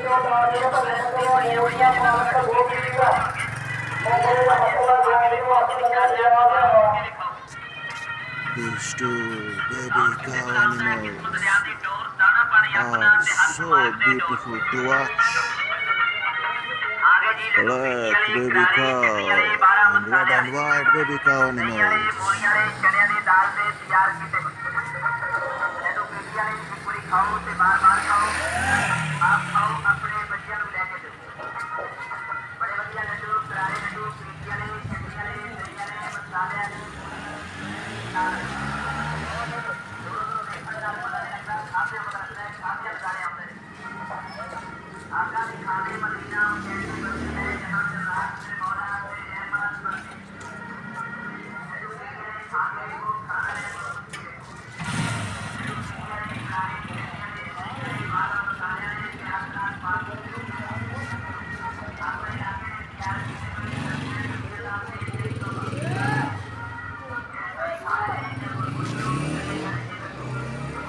These two baby cow animals are so beautiful to watch. Black baby cow and red and white baby cow animals.